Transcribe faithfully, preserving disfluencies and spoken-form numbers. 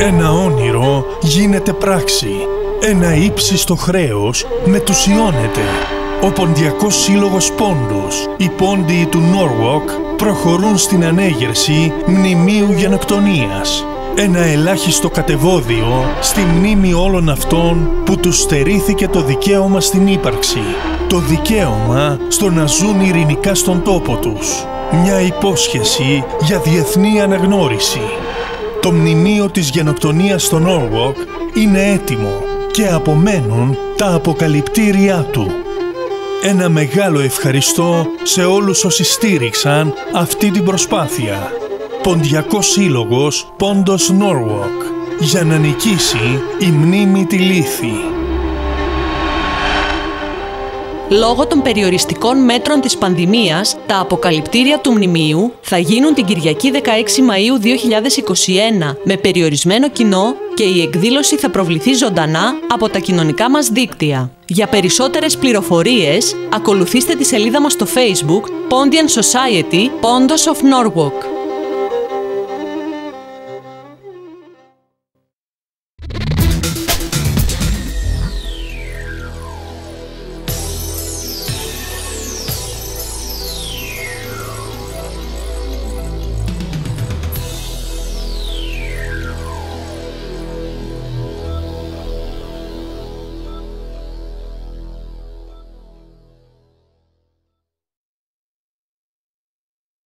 Ένα όνειρο γίνεται πράξη. Ένα ύψιστο χρέος μετουσιώνεται. Ο Ποντιακός Σύλλογος Πόντος, οι Πόντιοι του Νόρουοκ, προχωρούν στην ανέγερση μνημείου γενοκτονίας. Ένα ελάχιστο κατεβόδιο στη μνήμη όλων αυτών που τους στερήθηκε το δικαίωμα στην ύπαρξη. Το δικαίωμα στο να ζουν ειρηνικά στον τόπο τους. Μια υπόσχεση για διεθνή αναγνώριση. Το μνημείο της γενοκτονίας στο Νόρουοκ είναι έτοιμο και απομένουν τα αποκαλυπτήριά του. Ένα μεγάλο ευχαριστώ σε όλους όσοι στήριξαν αυτή την προσπάθεια. Ποντιακός Σύλλογος Πόντος Νόρουοκ, για να νικήσει η μνήμη τη λύθη. Λόγω των περιοριστικών μέτρων της πανδημίας, τα αποκαλυπτήρια του μνημείου θα γίνουν την Κυριακή δεκαέξι Μαΐου δύο χιλιάδες είκοσι ένα με περιορισμένο κοινό και η εκδήλωση θα προβληθεί ζωντανά από τα κοινωνικά μας δίκτυα. Για περισσότερες πληροφορίες, ακολουθήστε τη σελίδα μας στο Facebook Pondian Society Pondos of Norwalk.